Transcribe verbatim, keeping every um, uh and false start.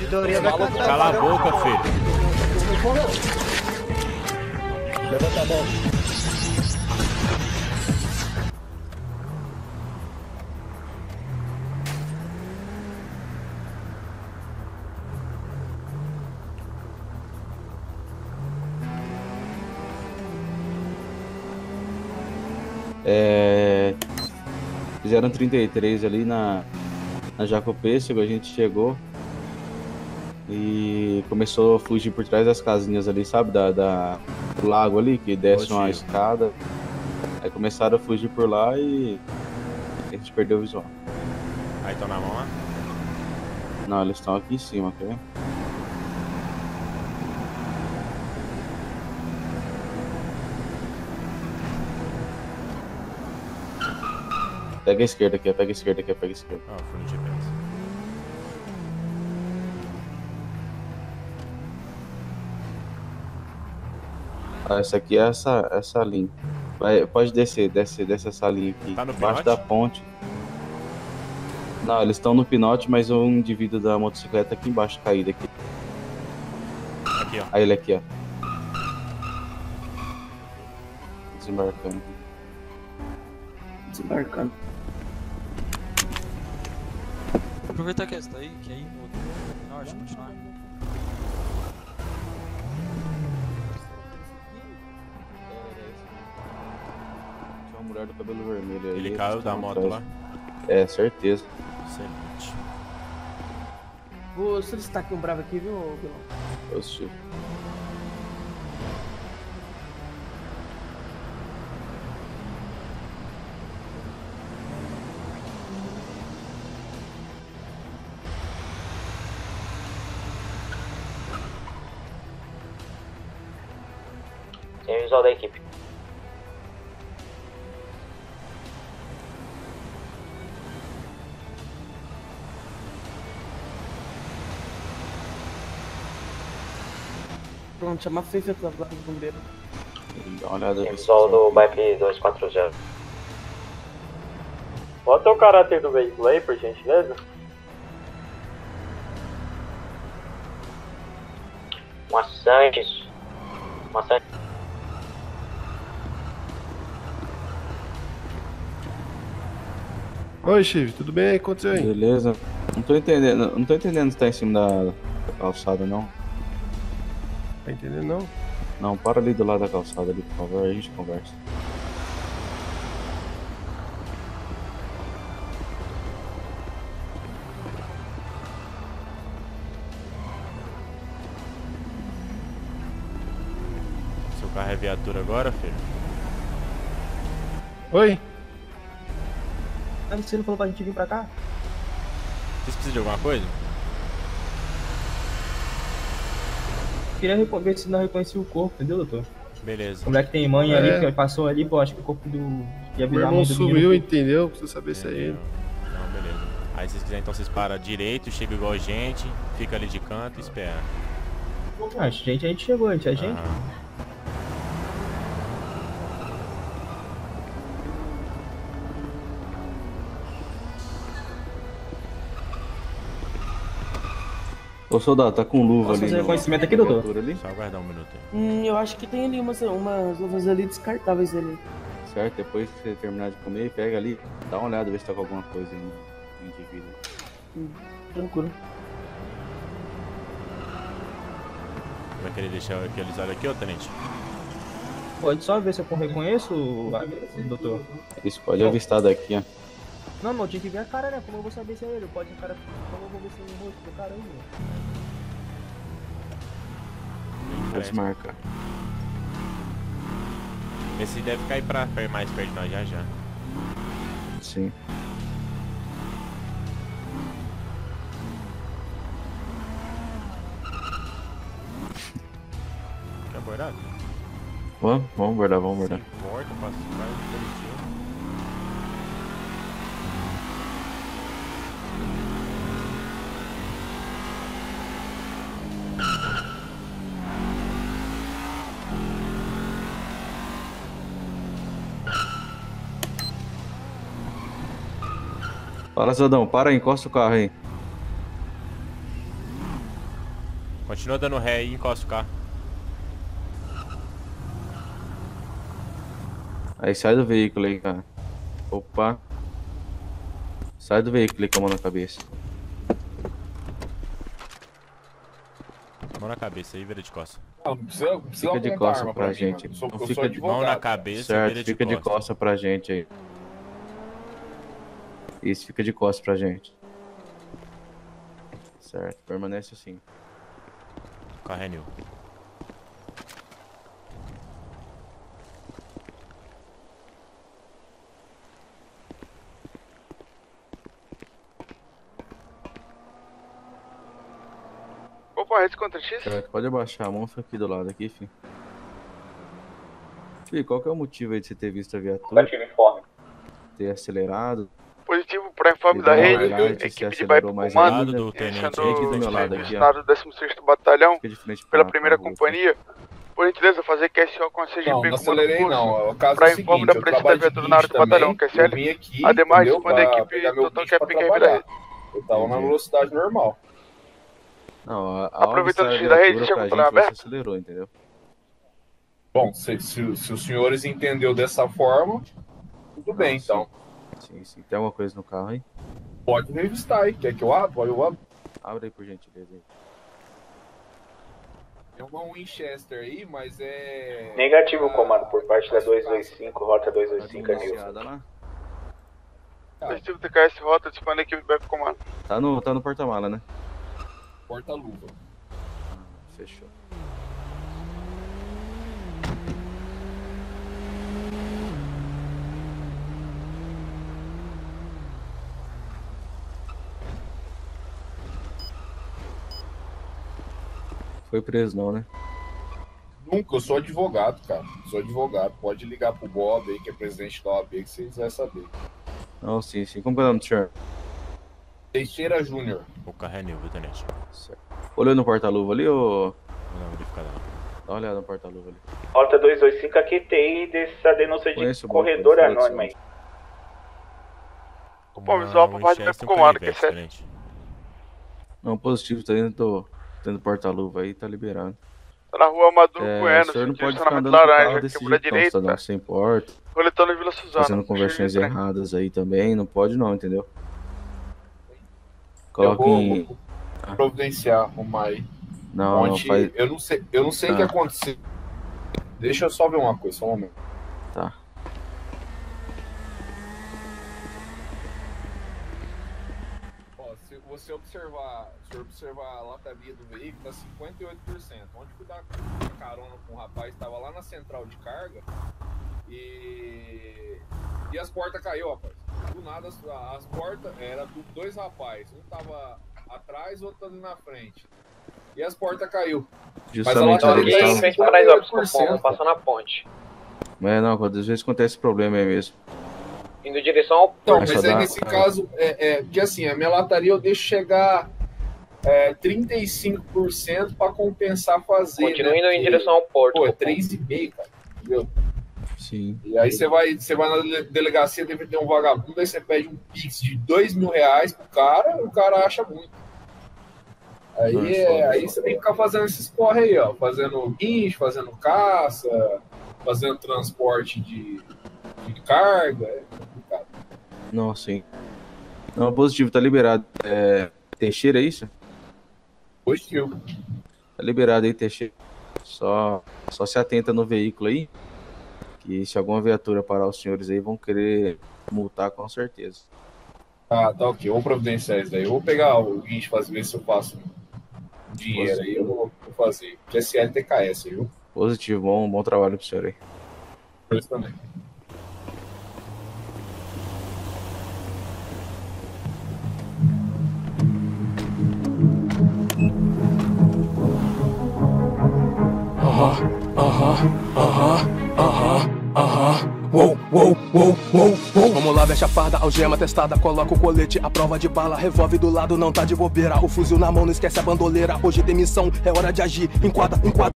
teoria vai catar. Cala a boca, filho. Levanta a mão. É... Fizeram trinta e três ali na, na Jacopêssego, a gente chegou e começou a fugir por trás das casinhas ali, sabe? Da, da, do lago ali, que desce uma escada. Aí começaram a fugir por lá e a gente perdeu o visual. Aí estão na mão lá? Não, eles estão aqui em cima, quer ver? Pega a esquerda aqui, pega a esquerda aqui, pega a esquerda. Ah, fui no G P S. Ah, essa aqui é essa, essa linha. Vai, pode descer, desce, desce essa linha aqui. Tá no embaixo pinote? da ponte. Não, eles estão no pinote, mas o indivíduo da motocicleta aqui embaixo, caído aqui. Aqui, ó. Aí ele aqui, ó. Desembarcando. Desembarcando. Aproveitar que essa daí, que aí no norte, continuar. Tinha uma mulher do cabelo vermelho aí. Ele caiu da moto lá? É, certeza. Excelente. Vou solicitar aqui um bravo aqui, viu, Bilão? Positivo. Tem visual da equipe. Pronto, chama a Fefe da placa do bombeiro. Dá uma olhada. Tem visual do B I P dois quatro zero. Bota o caráter do veículo aí, por gentileza. Uma Santos. Uma Santos. Oi, Chive, tudo bem? O que aconteceu aí? Beleza. Não tô entendendo, não tô entendendo se tá em cima da, da calçada, não. Tá entendendo, não? Não, para ali do lado da calçada ali, por favor, aí a gente conversa. Seu carro é viatura agora, filho? Oi? Ah, você não falou pra gente vir pra cá? Vocês precisam de alguma coisa? Queria ver se não reconhecia o corpo, entendeu, doutor? Beleza. O moleque tem mãe É. ali, que passou ali, pô, acho que o corpo do... Ia Meu virar a irmão mãe do sumiu, menino. entendeu? Precisa saber se é ele. Não, beleza. Aí se vocês quiserem, então vocês param direito, chega igual a gente, fica ali de canto e espera. Ah, a gente, a gente chegou, a gente é gente. Aham. Ô soldado, tá com luva Posso ali. fazer no- reconhecimento aqui, na doutor? viatura ali? Só aguardar um minuto aí. Hum, eu acho que tem ali umas, umas luvas ali descartáveis ali. Certo, depois que você terminar de comer, pega ali, dá uma olhada, vê se tá com alguma coisa aí no no indivíduo. Hum, tranquilo. Vai querer deixar equalizado aqui, ó, tenente? Pode só ver se eu reconheço, ah, doutor. Isso, pode avistar daqui, ó. Não, não, tinha que ver a cara, né? Como eu vou saber se é ele? Pode o cara. Como eu vou ver se é o rosto do cara aí, Vou desmarcar. Esse deve cair pra, pra mais perto de nós já já. Sim. Quer abordar? Vamos, vamos abordar, vamos abordar. Porta, passa vai positivo. Fala, cidadão, para aí, encosta o carro aí. Continua dando ré aí e encosta o carro. Aí sai do veículo aí, cara. Opa. Sai do veículo aí com a mão na cabeça. Mão na cabeça aí, vira de costas. Não, não precisa, não precisa Fica de apontar costa arma pra mim, gente. mano. Eu sou, Não eu fica sou de advogado. Mão na cabeça, Certo, vira de fica de costas. costa pra gente aí. Isso, fica de costas pra gente. Certo, permanece assim. O carro é new. Opa, rede contra X? Certo, pode abaixar a mão, fica aqui do lado aqui, filho. Filho, qual que é o motivo aí de você ter visto a viatura? Uniforme. Ter acelerado? Positivo para informe Ele da deu uma rede, olhada, se equipe de acelerou Bike mais Comando, ainda. do tenente iniciando aí, aqui do meu lado o aqui, ó. estado do décimo sexto Batalhão, Fica de frente pela pra- primeira pra rua, companhia. Por gentileza, fazer Q S O com a C G P Não, não comando acelerei curso. não. O caso é Pra o informe seguinte, da eu presença da trabalho de viatura na área do guincho batalhão, também, Q S eu L. vim aqui, Ademais, entendeu, quando a pra equipe pegar meu total guincho pra que é pica trabalhar. Eu tava na Entendi. velocidade normal. Não, a, a Aproveitando hora o que X saiu da a rede, viatura deixa pra eu gente, controlar você aberto. acelerou, entendeu? Bom, se, se, se os senhores entendeu dessa forma, tudo bem, sim. então. Sim, sim. Tem alguma coisa no carro aí? Pode revistar aí. Quer que eu abra? Pode eu abro. Abre aí por gentileza aí. Tem uma Winchester aí, mas é... Negativo, Ah, comando, por parte da as dois dois cinco, rota dois dois Tá cinco, é Nilson. denunciada lá? Positivo T K S, rota, dispondo a equipe de Bike Comando. Tá no, tá no porta-mala, né? Porta-luva. Fechou. Foi preso não, né? Nunca, eu sou advogado, cara. Sou advogado. Pode ligar pro Bob aí, que é presidente da O A B, que vocês vão saber. Não, sim, sim. Como que é o nome do senhor? Teixeira Júnior. O carro é new, viu, tenente? Certo. Olhou no porta-luva ali ou... Não, verificada não. Dá uma olhada no porta-luva ali. Rota dois dois cinco, aqui T I dessa denúncia de Conheço o corredor banco, anônimo aí. Opa, visual por parte do Bike Comando, Q S L. tenente. Não, positivo, tá dentro do, dentro do porta-luva aí, tá liberado. Tá na rua Maduro É, Bueno, o senhor não sentido pode ficar estacionamento andando com o carro laranja, desse quebra jeito não, cidadão, direita, sem porta, roletando Vila Suzana. fazendo conversões Cheio de trem. erradas aí também, não pode não, entendeu? Eu Coloca vou, em... vou providenciar, arrumar aí. Não, não, Ontem, faz... eu não sei, eu não sei o Tá. que aconteceu. Deixa eu só ver uma coisa, só um momento. Tá. Ó, se você observar, se observar a lataria do veículo, tá cinquenta e oito por cento. Onde fui dar carona com o rapaz, estava lá na central de carga e e as portas caiu, rapaz. Do nada as, as portas era do dois rapazes, um tava atrás, outro ali na frente. E as portas caiu. Justamente Mas a ali lataria eles tá estavam... em frente para nós, ó, passando a ponte. Mas não, às vezes acontece esse problema aí mesmo. Indo em direção ao Então, Mas mas só é dá- nesse caso, é, é que assim, a minha lataria eu deixo chegar é, trinta e cinco por cento para compensar fazer. Continue né? indo em Porque, direção ao porto. Pô, é três vírgula cinco, cara. Entendeu? Sim. E aí você vai, você vai na dele- delegacia, deve ter um vagabundo, aí você pede um pix de dois mil reais pro cara, o cara acha muito. Aí, Nossa, é, olha aí só. você tem que ficar fazendo esses corre aí, ó. Fazendo guincho, fazendo caça, fazendo transporte de, de carga. É complicado. Não, sim. Não, positivo, tá liberado. É... Teixeira, é isso? Positivo. Tá liberado aí, Teixeira. Só, só se atenta no veículo aí, que se alguma viatura parar os senhores aí, vão querer multar com certeza. Ah, tá ok. Vou providenciar isso daí. Eu vou pegar o guincho e fazer, ver se eu faço um dinheiro aí. Eu vou, vou fazer. Q S L T K S, viu? Positivo, bom, bom trabalho pro senhor aí. Por isso também. Uou, uou, uou, uou, uou. Vamos lá, veste a farda, algema testada, coloca o colete, a prova de bala, revolve do lado, não tá de bobeira. O fuzil na mão, não esquece a bandoleira. Hoje tem missão, é hora de agir. Enquadra, enquadra.